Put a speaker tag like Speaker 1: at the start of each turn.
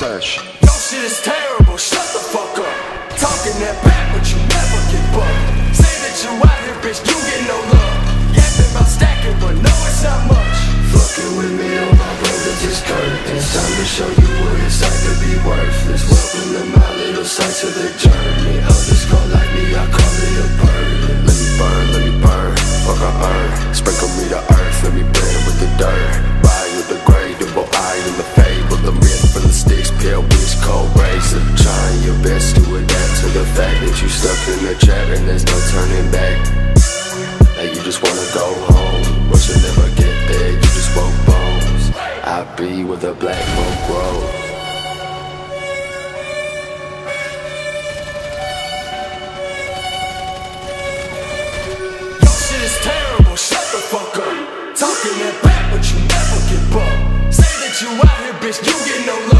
Speaker 1: fresh.
Speaker 2: Your shit is terrible, shut the fuck up. Talking that back, but you never get bucked. Say that you out here, bitch, you get no love. Yapping about stacking, but no, it's not much.
Speaker 3: Fucking with me, oh my brother, just curtains. Time to show you what it's like to be worthless. Welcome to my little slice of the journey. Others call like me, I call it a burden. Let me burn, fuck I earn. Sprinkle me the earth, let me burn with the dirt. Biodegradable, iron in the fable. The myth from the sticks, pale wish, cold razor. Trying your best to adapt to the fact that you stuck in the trap and there's no turning back. Now you just wanna go home, but you'll never get there, you just broke bones. I be where the BlackMold grows.
Speaker 2: Your shit is terrible, shut the fuck up. Talking that back, but you never get bucked. Say that you out here, bitch, you get no love.